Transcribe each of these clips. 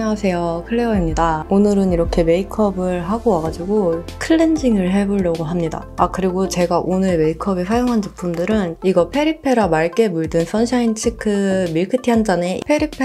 안녕하세요, 클레어입니다. 오늘은 이렇게 메이크업을 하고 와가지고 클렌징을 해보려고 합니다. 그리고 제가 오늘 메이크업에 사용한 제품들은 이거 페리페라 맑게 물든 선샤인 치크 밀크티 한 잔에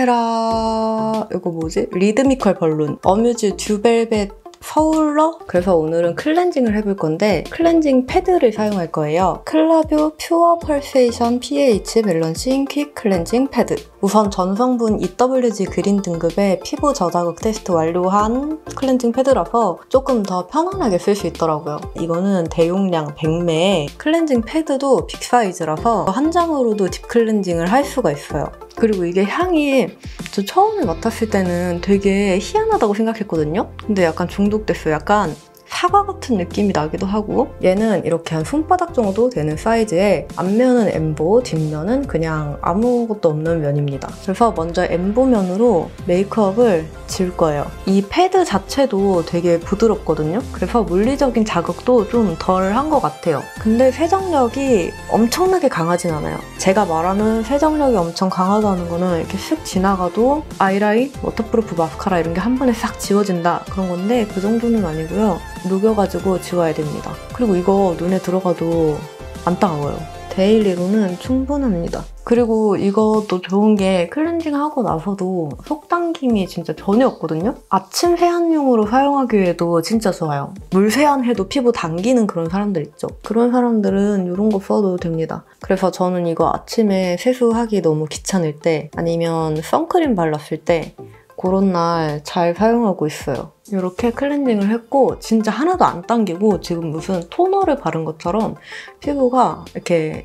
페리페라 이거 뭐지? 리드미컬 벌룬 어뮤즈 듀벨벳 서울러? 그래서 오늘은 클렌징을 해볼 건데 클렌징 패드를 사용할 거예요. 클라뷰 퓨어 펄세이션 pH 밸런싱 퀵 클렌징 패드. 우선 전성분 EWG 그린 등급의 피부 저자극 테스트 완료한 클렌징 패드라서 조금 더 편안하게 쓸 수 있더라고요. 이거는 대용량 100ml 클렌징 패드도 빅 사이즈라서 한 장으로도 딥 클렌징을 할 수가 있어요. 그리고 이게 향이 저 처음에 맡았을 때는 되게 희한하다고 생각했거든요? 근데 약간 중독됐어요. 약간 사과 같은 느낌이 나기도 하고 얘는 이렇게 한 손바닥 정도 되는 사이즈에 앞면은 엠보, 뒷면은 그냥 아무것도 없는 면입니다. 그래서 먼저 엠보면으로 메이크업을 지울 거예요. 이 패드 자체도 되게 부드럽거든요? 그래서 물리적인 자극도 좀 덜한 것 같아요. 근데 세정력이 엄청나게 강하진 않아요. 제가 말하는 세정력이 엄청 강하다는 거는 이렇게 쓱 지나가도 아이라인, 워터프루프 마스카라 이런 게 한 번에 싹 지워진다 그런 건데 그 정도는 아니고요. 녹여가지고 지워야 됩니다. 그리고 이거 눈에 들어가도 안 따가워요. 데일리로는 충분합니다. 그리고 이것도 좋은 게 클렌징하고 나서도 속 당김이 진짜 전혀 없거든요? 아침 세안용으로 사용하기에도 진짜 좋아요. 물 세안해도 피부 당기는 그런 사람들 있죠? 그런 사람들은 이런 거 써도 됩니다. 그래서 저는 이거 아침에 세수하기 너무 귀찮을 때 아니면 선크림 발랐을 때 그런 날 잘 사용하고 있어요. 이렇게 클렌징을 했고 진짜 하나도 안 당기고 지금 무슨 토너를 바른 것처럼 피부가 이렇게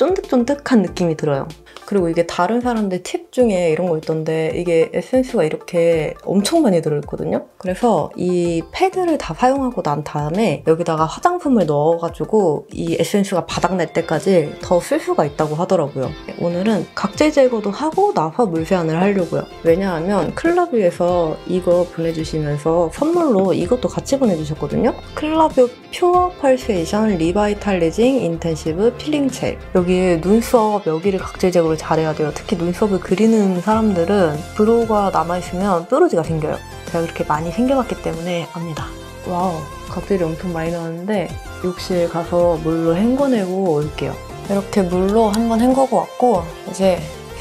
쫀득쫀득한 느낌이 들어요. 그리고 이게 다른 사람들 팁 중에 이런 거 있던데 이게 에센스가 이렇게 엄청 많이 들어있거든요? 그래서 이 패드를 다 사용하고 난 다음에 여기다가 화장품을 넣어가지고 이 에센스가 바닥날 때까지 더 쓸 수가 있다고 하더라고요. 오늘은 각질 제거도 하고 나서 물세안을 하려고요. 왜냐하면 클라뷰에서 이거 보내주시면서 선물로 이것도 같이 보내주셨거든요? 클라뷰 퓨어 펄세이션 리바이탈리징 인텐시브 필링 젤. 여기 눈썹 여기를 각질 제거를 잘해야 돼요. 특히 눈썹을 그리는 사람들은 브로우가 남아있으면 뾰루지가 생겨요. 제가 그렇게 많이 생겨봤기 때문에 압니다. 와우, 각질이 엄청 많이 나왔는데 욕실 가서 물로 헹궈내고 올게요. 이렇게 물로 한번 헹궈고 왔고 이제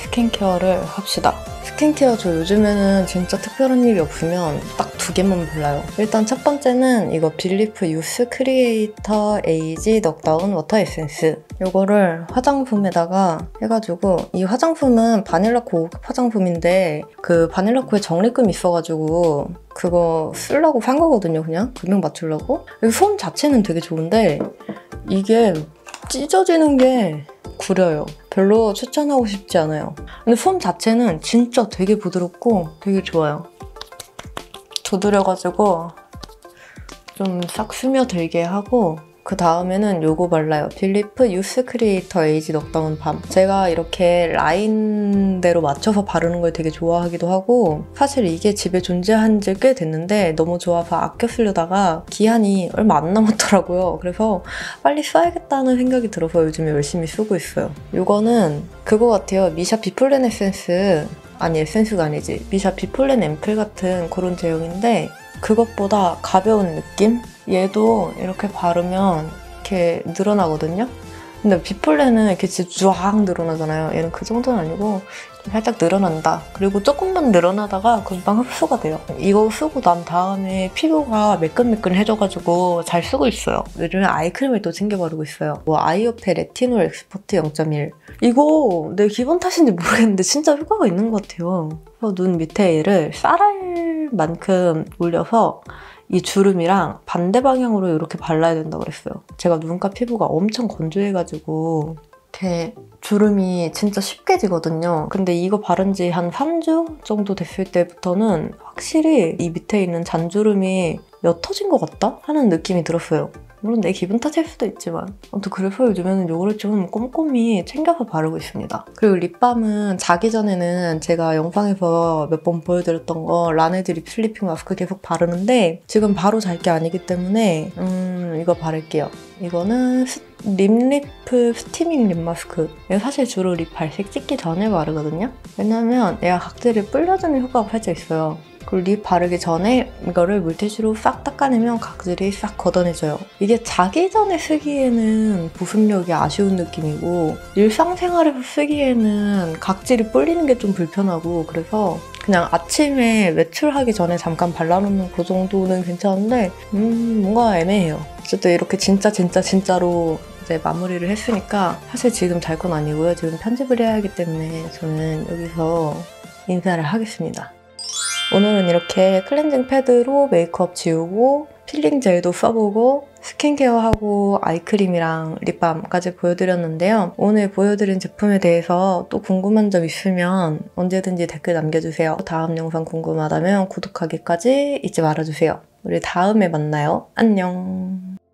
스킨케어를 합시다. 스킨케어 저 요즘에는 진짜 특별한 일이 없으면 딱 2개만 발라요. 일단 첫 번째는 이거 빌리프 유스 크리에이터 에이지 넉다운 워터 에센스. 이거를 화장품에다가 해가지고 이 화장품은 바닐라코 화장품인데 그 바닐라코에 적립금이 있어가지고 그거 쓰려고 산 거거든요. 그냥 금액 맞추려고. 솜 자체는 되게 좋은데 이게 찢어지는 게 구려요. 별로 추천하고 싶지 않아요. 근데 솜 자체는 진짜 되게 부드럽고 되게 좋아요. 두드려가지고 좀 싹 스며들게 하고 그 다음에는 요거 발라요. 빌리프 유스 크리에이터 에이지 넉다운 밤. 제가 이렇게 라인대로 맞춰서 바르는 걸 되게 좋아하기도 하고 사실 이게 집에 존재한 지 꽤 됐는데 너무 좋아서 아껴 쓰려다가 기한이 얼마 안 남았더라고요. 그래서 빨리 써야겠다는 생각이 들어서 요즘에 열심히 쓰고 있어요. 요거는 그거 같아요. 미샤 비플렌 에센스 아니 에센스가 아니지. 미샤 비플렌 앰플 같은 그런 제형인데 그것보다 가벼운 느낌? 얘도 이렇게 바르면 이렇게 늘어나거든요? 근데 비플렌은 이렇게 진짜 쫙 늘어나잖아요. 얘는 그 정도는 아니고 살짝 늘어난다. 그리고 조금만 늘어나다가 금방 흡수가 돼요. 이거 쓰고 난 다음에 피부가 매끈매끈해져가지고 잘 쓰고 있어요. 요즘에 아이크림을 또 챙겨 바르고 있어요. 아이오페 레티놀 엑스퍼트 0.1. 이거 내 기분 탓인지 모르겠는데 진짜 효과가 있는 것 같아요. 눈 밑에 얘를 쌀알만큼 올려서 이 주름이랑 반대 방향으로 이렇게 발라야 된다고 그랬어요. 제가 눈가 피부가 엄청 건조해가지고 이렇게 주름이 진짜 쉽게 지거든요. 근데 이거 바른 지 한 3주 정도 됐을 때부터는 확실히 이 밑에 있는 잔주름이 옅어진 것 같다? 하는 느낌이 들었어요. 물론 내 기분 탓일 수도 있지만 아무튼 그래서 요즘에는 이거를 좀 꼼꼼히 챙겨서 바르고 있습니다. 그리고 립밤은 자기 전에는 제가 영상에서 몇 번 보여드렸던 거 라네즈 립 슬리핑 마스크 계속 바르는데 지금 바로 잘 게 아니기 때문에 이거 바를게요. 이거는 립리프 스티밍 립 마스크. 이거 사실 주로 립 발색 찍기 전에 바르거든요. 왜냐면 얘가 각질을 불려주는 효과가 살짝 있어요. 그리고 립 바르기 전에 이거를 물티슈로 싹 닦아내면 각질이 싹 걷어내져요. 이게 자기 전에 쓰기에는 보습력이 아쉬운 느낌이고 일상생활에서 쓰기에는 각질이 불리는 게 좀 불편하고 그래서 그냥 아침에 외출하기 전에 잠깐 발라놓는 그 정도는 괜찮은데 뭔가 애매해요. 어쨌든 이렇게 진짜로 이제 마무리를 했으니까 사실 지금 잘 건 아니고요. 지금 편집을 해야 하기 때문에 저는 여기서 인사를 하겠습니다. 오늘은 이렇게 클렌징 패드로 메이크업 지우고 필링 젤도 써보고 스킨케어하고 아이크림이랑 립밤까지 보여드렸는데요. 오늘 보여드린 제품에 대해서 또 궁금한 점 있으면 언제든지 댓글 남겨주세요. 다음 영상 궁금하다면 구독하기까지 잊지 말아주세요. 우리 다음에 만나요. 안녕.